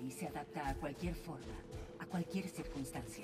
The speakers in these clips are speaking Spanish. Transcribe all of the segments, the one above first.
Milady se adapta a cualquier forma, a cualquier circunstancia.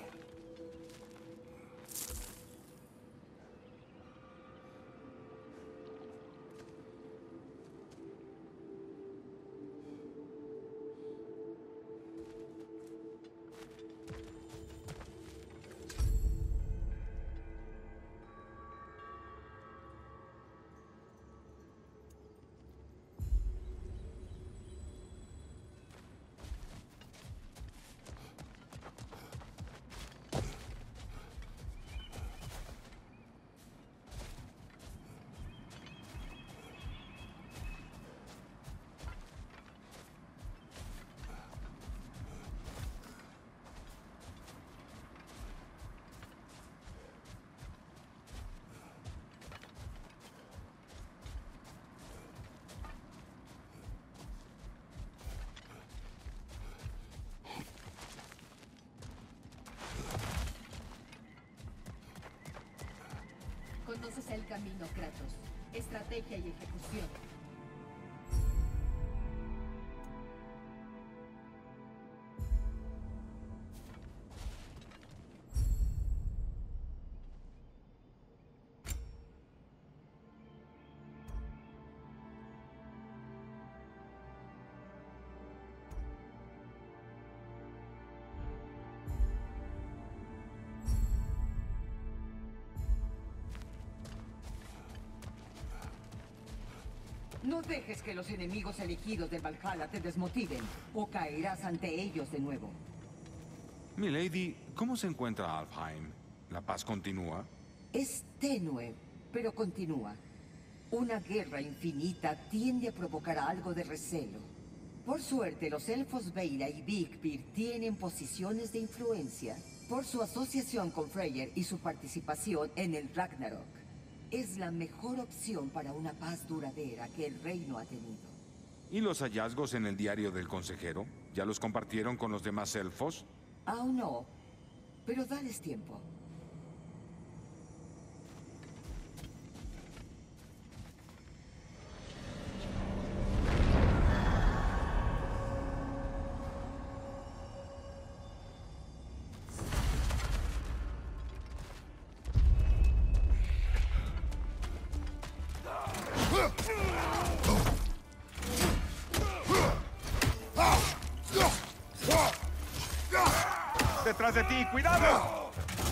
Conoces el camino, Kratos. Estrategia y ejecución. No dejes que los enemigos elegidos de Valhalla te desmotiven, o caerás ante ellos de nuevo. Milady, ¿cómo se encuentra Alfheim? ¿La paz continúa? Es tenue, pero continúa. Una guerra infinita tiende a provocar algo de recelo. Por suerte, los elfos Veila y Vigbyr tienen posiciones de influencia por su asociación con Freyr y su participación en el Ragnarok. Es la mejor opción para una paz duradera que el reino ha tenido. ¿Y los hallazgos en el diario del consejero? ¿Ya los compartieron con los demás elfos? Aún no, pero dales tiempo. ¡Detrás de ti! ¡Cuidado!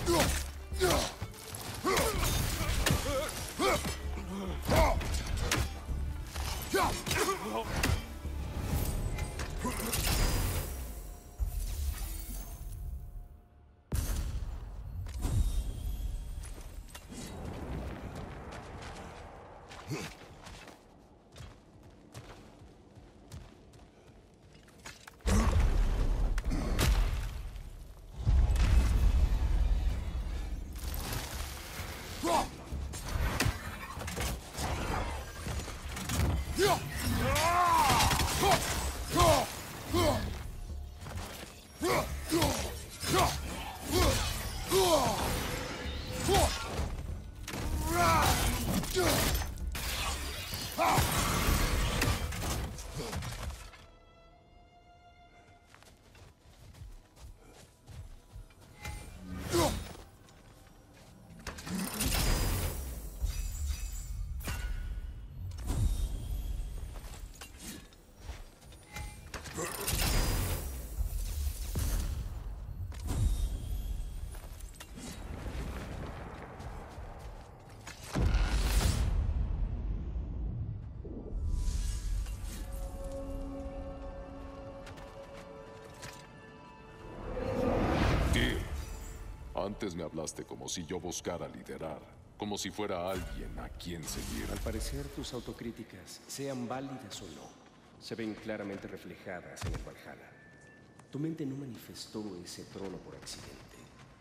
Antes me hablaste como si yo buscara liderar, como si fuera alguien a quien seguir. Al parecer, tus autocríticas, sean válidas o no, se ven claramente reflejadas en el Valhalla. Tu mente no manifestó ese trono por accidente.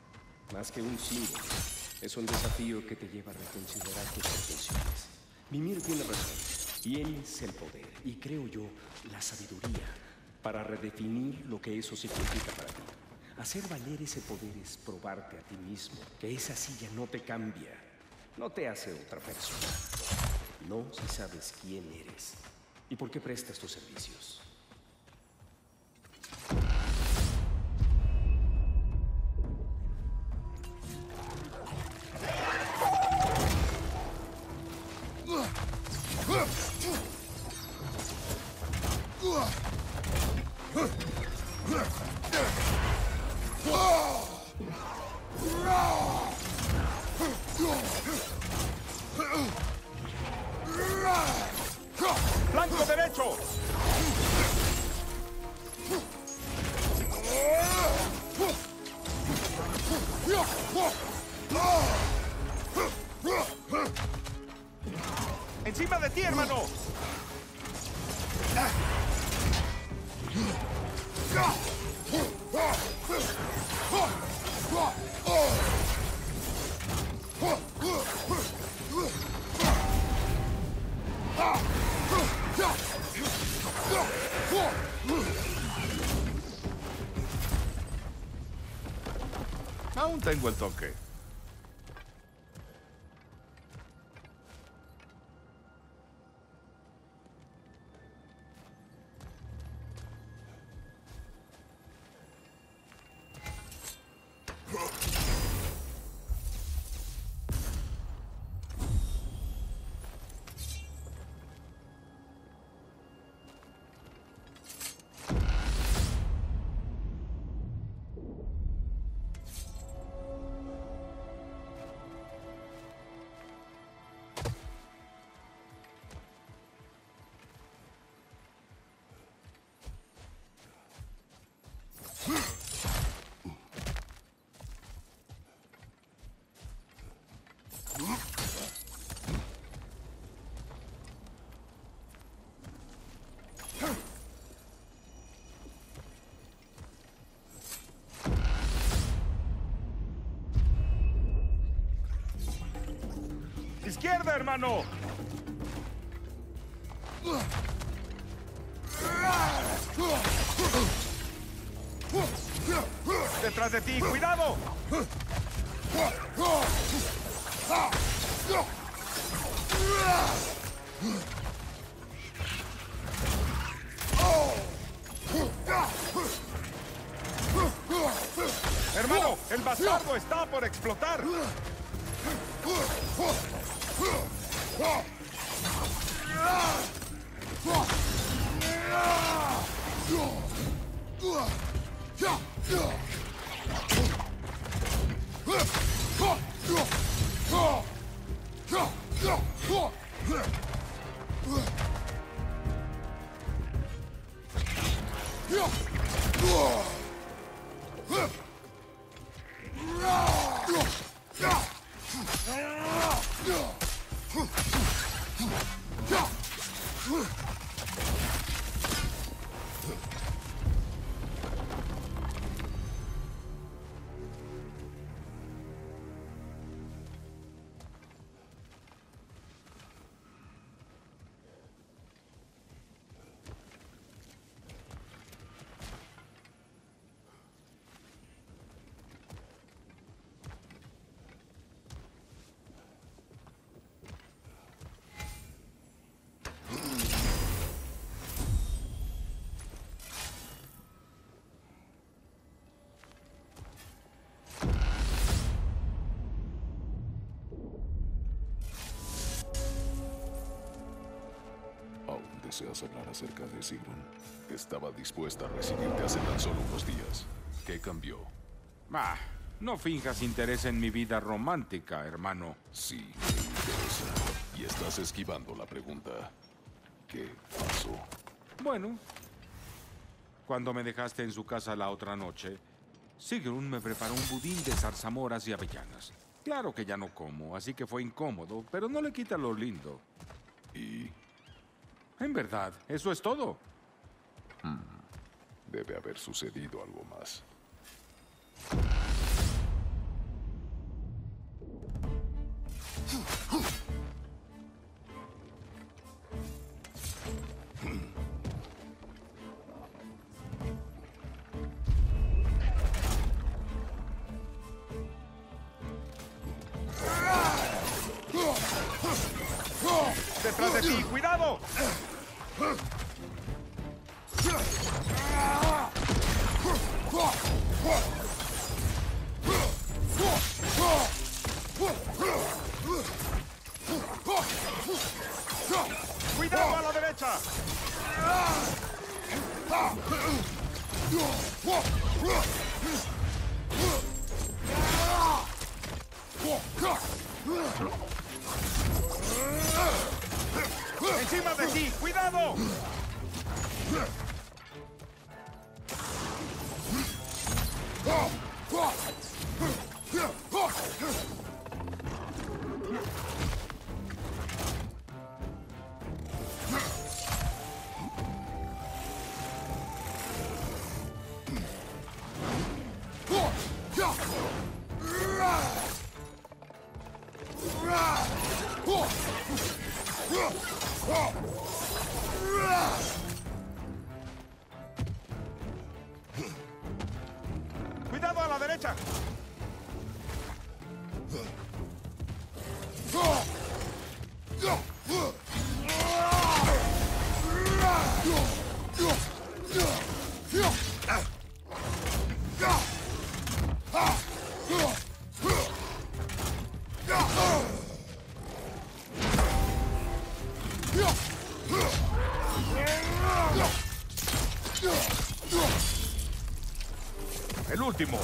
Más que un símbolo, es un desafío que te lleva a reconsiderar tus intenciones. Mimir tiene razón. Tienes el poder, y creo yo, la sabiduría, para redefinir lo que eso significa para ti. Hacer valer ese poder es probarte a ti mismo que esa silla no te cambia, no te hace otra persona. No si sabes quién eres y por qué prestas tus servicios. ¡Flanco derecho! ¡Encima de ti, hermano! Aún tengo el toque. ¡Izquierda, hermano! ¡Detrás de ti! ¡Cuidado! ¡Hermano! ¡El bastardo está por explotar! ¿Deseas hablar acerca de Sigrun? Estaba dispuesta a recibirte hace tan solo unos días. ¿Qué cambió? Ah, no finjas interés en mi vida romántica, hermano. Sí, me interesa. Y estás esquivando la pregunta. ¿Qué pasó? Bueno, cuando me dejaste en su casa la otra noche, Sigrun me preparó un budín de zarzamoras y avellanas. Claro que ya no como, así que fue incómodo, pero no le quita lo lindo. ¿Y? En verdad, eso es todo. Debe haber sucedido algo más. ¡Detrás de ti! ¡Cuidado! ¡Cuidado a la derecha! ¡Encima de ti! ¡Cuidado! ¡Cuidado a la derecha! El último.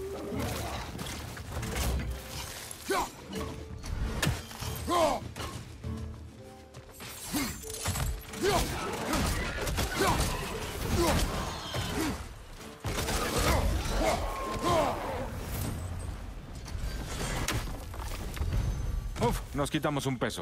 Uf, nos quitamos un peso.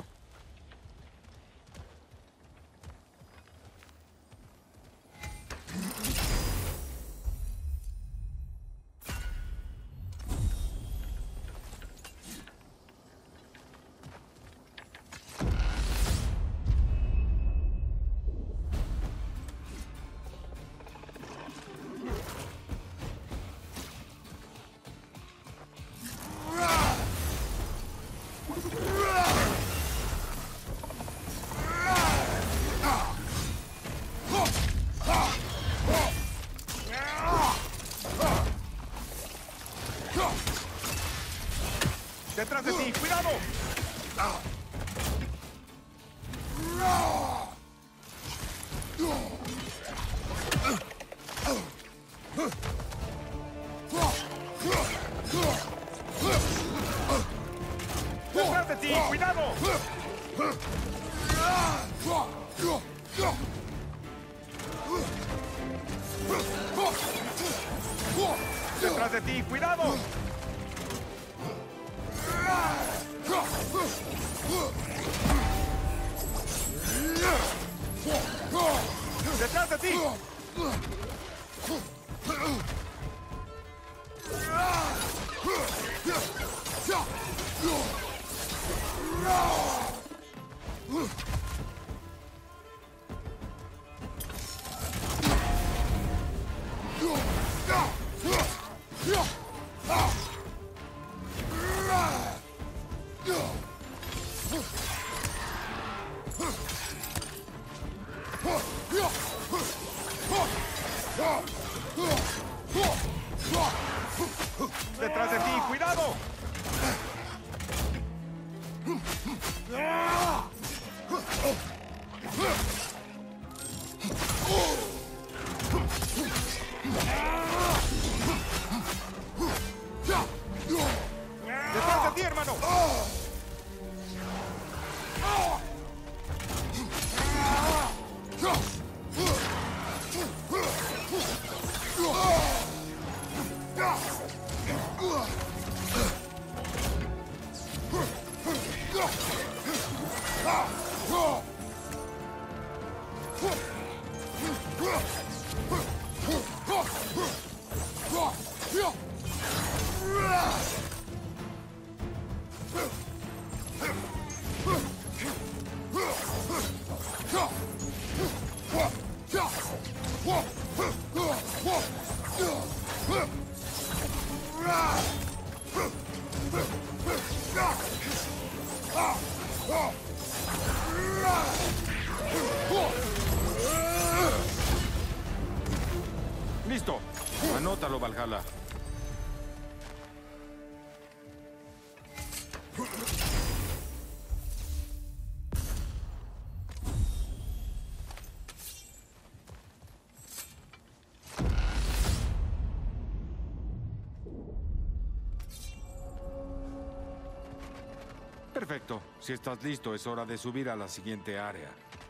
¡Detrás de ti! ¡Cuidado! ¡Detrás de ti! ¡Cuidado! ¡Detrás de ti! ¡Cuidado! ¡Detrás de ti! ¡Detrás de ti! ¡Cuidado! ¡Detrás de ti, hermano! Listo. Anótalo, Valhalla. Perfecto. Si estás listo, es hora de subir a la siguiente área.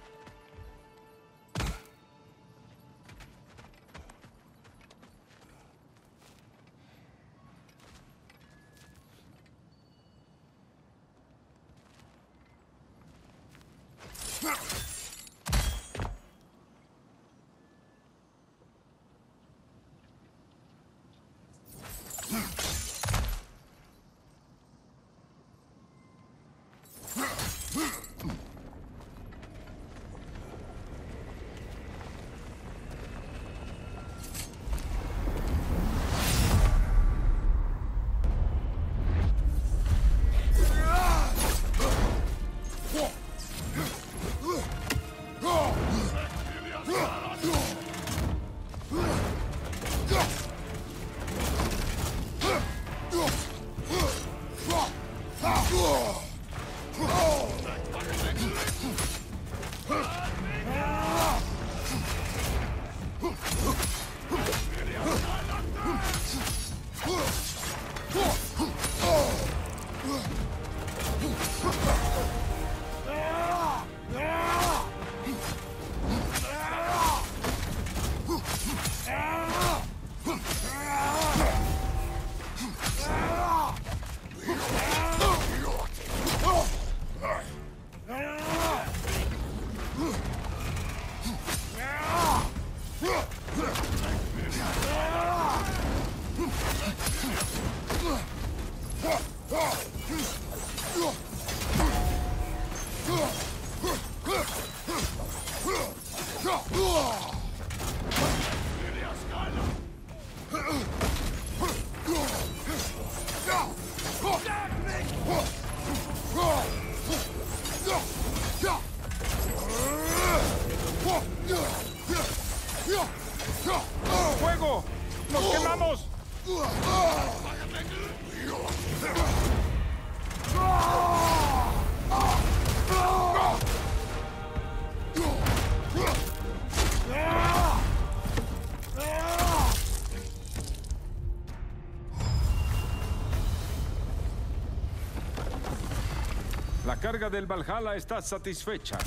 ¡Fuego! ¡Nos quemamos! La carga del Valhalla está satisfecha.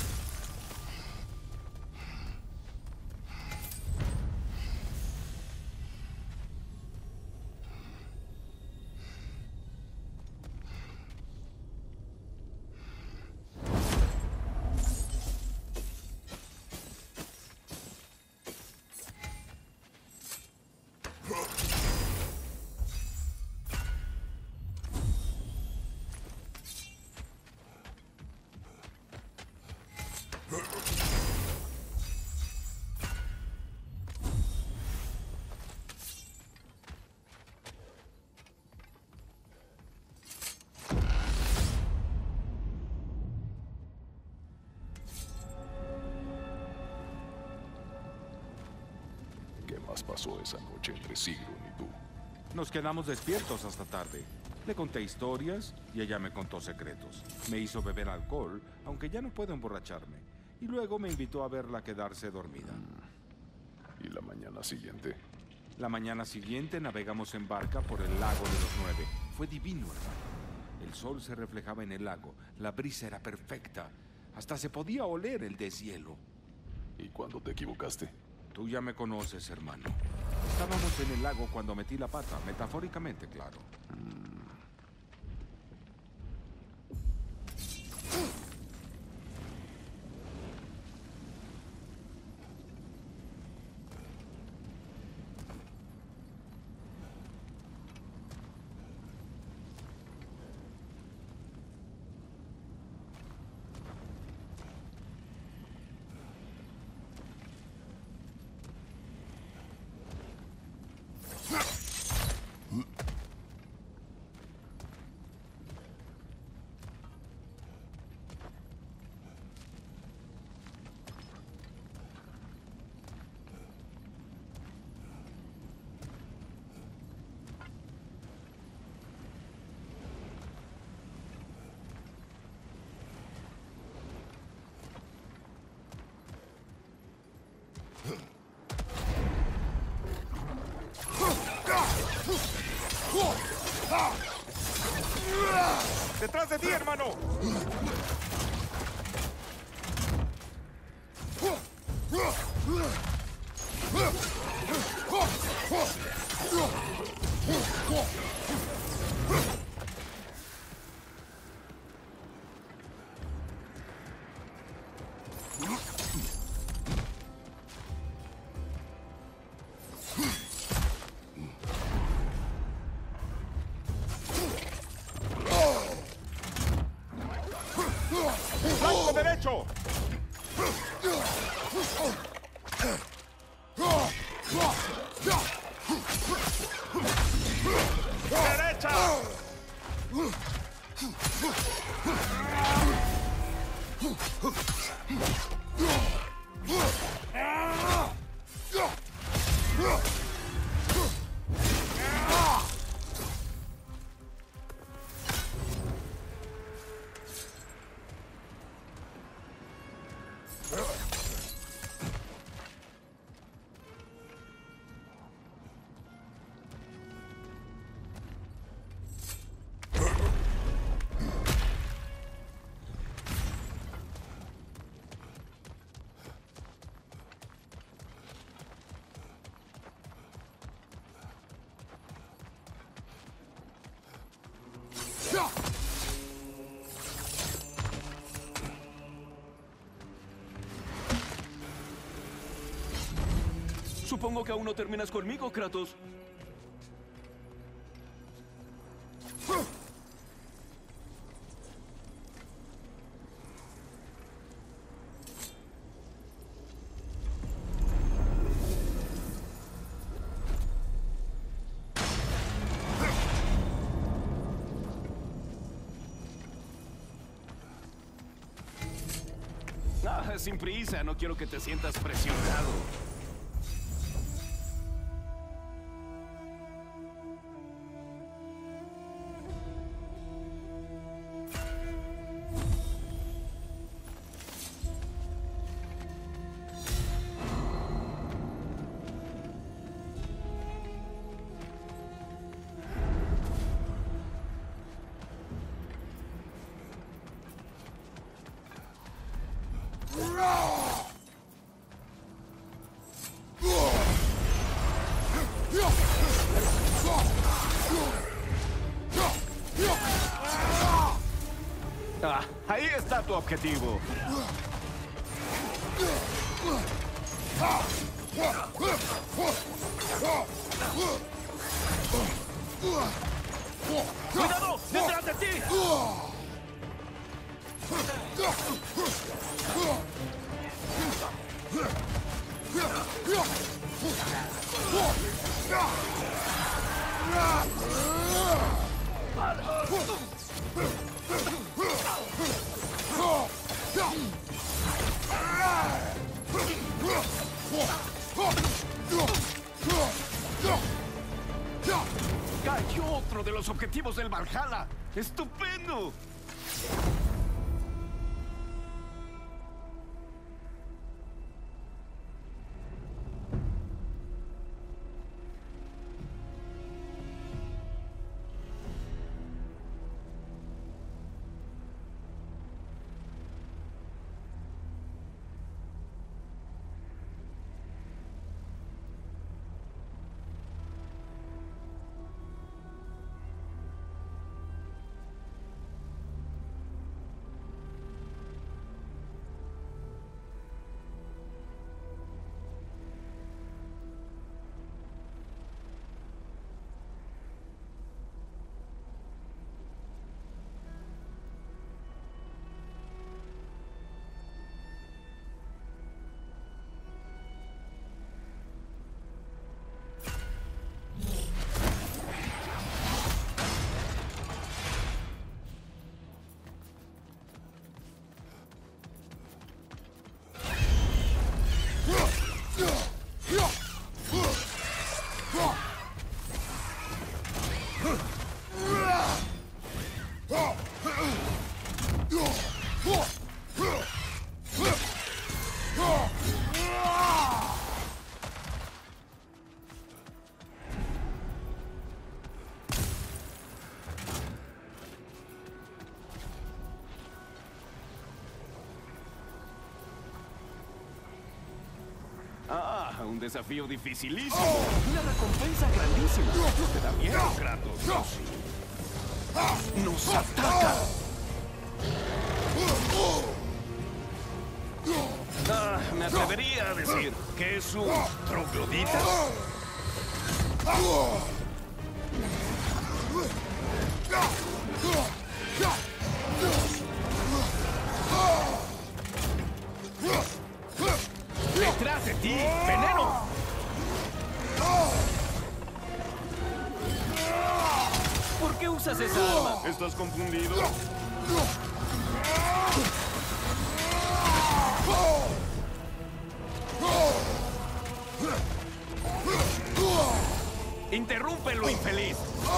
¿Qué más pasó esa noche entre Sigrun y tú? Nos quedamos despiertos hasta tarde. Le conté historias y ella me contó secretos. Me hizo beber alcohol, aunque ya no puedo emborracharme. Y luego me invitó a verla quedarse dormida. ¿Y la mañana siguiente? La mañana siguiente navegamos en barca por el lago de los 9. Fue divino, hermano. El sol se reflejaba en el lago. La brisa era perfecta. Hasta se podía oler el deshielo. ¿Y cuándo te equivocaste? Tú ya me conoces, hermano. Estábamos en el lago cuando metí la pata, metafóricamente, claro. ¡Detrás de ti, hermano! ¡Flanco derecho! ¡Derecha! Supongo que aún no terminas conmigo, Kratos. Sin prisa, no quiero que te sientas presionado. Ahí está tu objetivo. ¡Cuidado! ¡Detrás de ti! ¡Cayó otro de los objetivos del Valhalla! ¡Estupendo! un desafío dificilísimo. Una recompensa grandísima. ¿No te da miedo, Kratos? ¡Nos ataca! Me atrevería a decir que es un troglodita. ¡Detrás de ti! ¡Veneno! ¿Por qué usas esa arma? ¿Estás confundido? ¡Interrúmpelo, infeliz!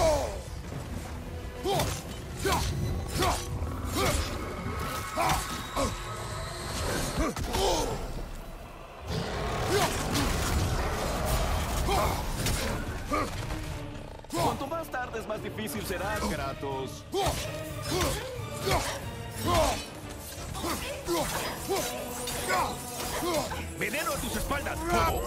Cuanto más tardes, más difícil será, Kratos. ¡Veneno a tus espaldas, bobo!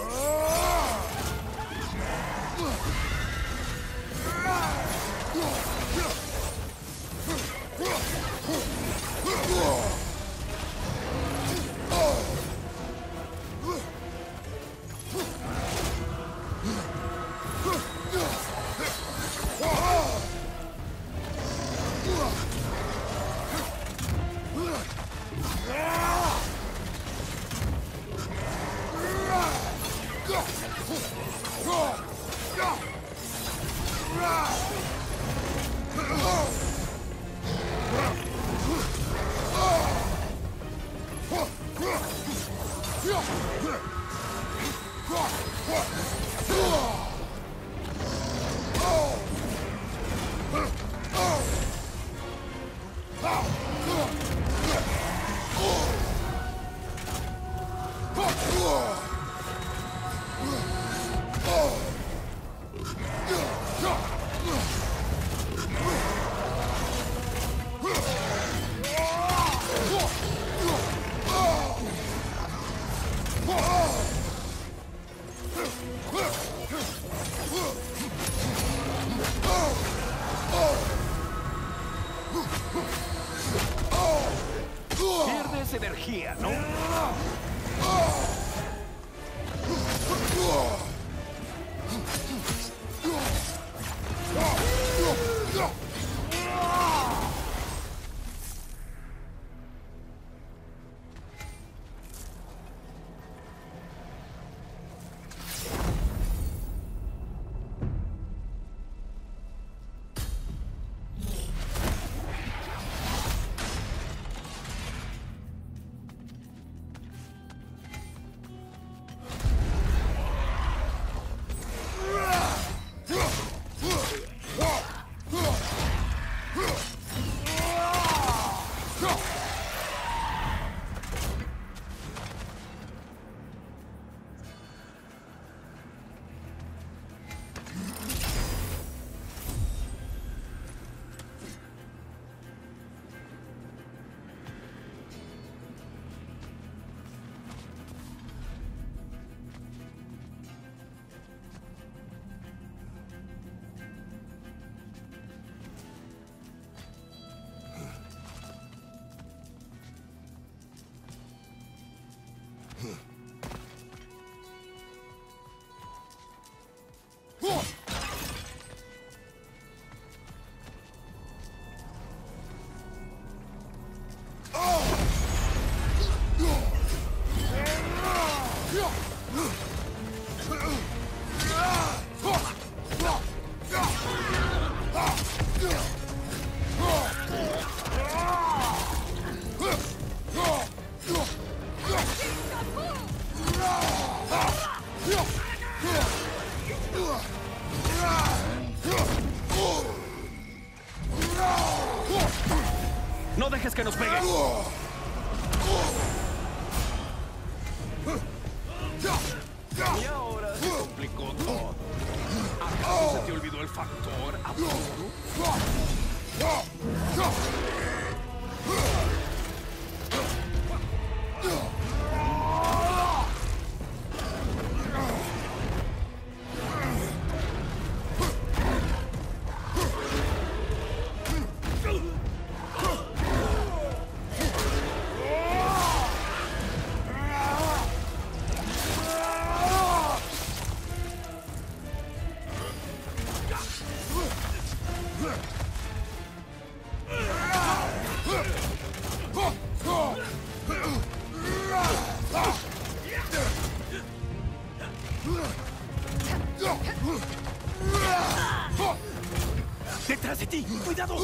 Pierdes energía, ¿no? ¡No dejes que nos pegue! Y ahora se complicó todo. ¿Acaso se te olvidó el factor apuro? ¡Detrás de ti! ¡Cuidado!